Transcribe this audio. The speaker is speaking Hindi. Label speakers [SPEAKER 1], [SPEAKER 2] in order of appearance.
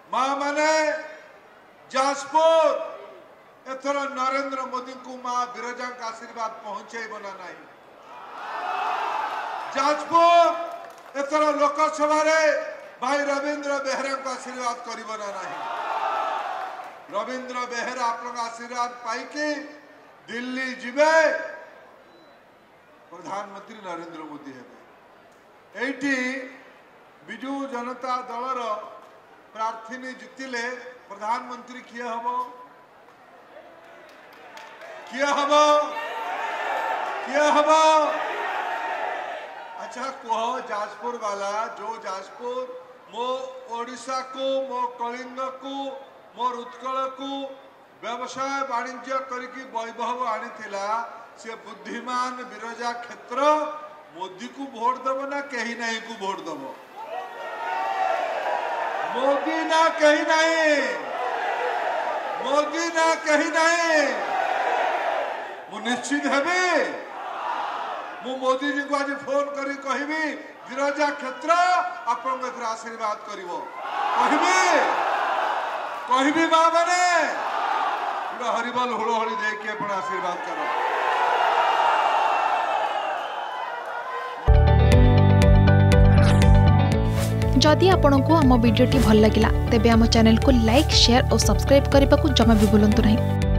[SPEAKER 1] माँ माने जाजपुर एथर नरेंद्र मोदी को माँ बिरजा का आशीर्वाद पहुंचेब ना नहीं। जाजपुर एथर लोकसभा भाई रविंद्र बेहरा को आशीर्वाद करिब ना नहीं। रविंद्र बेहरा आप आशीर्वाद पाइकी दिल्ली जिबे प्रधानमंत्री नरेंद्र मोदी हेबे। एठी बिजू जनता दलर प्रार्थी जितिले प्रधानमंत्री किए हम अच्छा कह जाजपुर वाला जो जाजपुर मो ओडिशा को मो कलिंग को मोर उत्कल को व्यवसाय वाणिज्य करके वैभव आनीला से बुद्धिमान बिरजा क्षेत्र मोदी को भोट दब ना कहीं नहीं को भोट दब मोदी ना कहीं नहीं मोदी ना कहीं नहीं मु निश्चित हेबी मु मोदी जी को आज फोन करी कहबी बिरजा क्षेत्र आपन आशीर्वाद करिवो कहबी माँ मैंने पूरा हरिबल हुड़ोहड़ी देके अपना आशीर्वाद करो।
[SPEAKER 2] जदि आपंक आम भिडी भल लगा तेब आम चैनल को लाइक शेयर और सब्सक्राइब करने को जमा भी भूलु नहीं।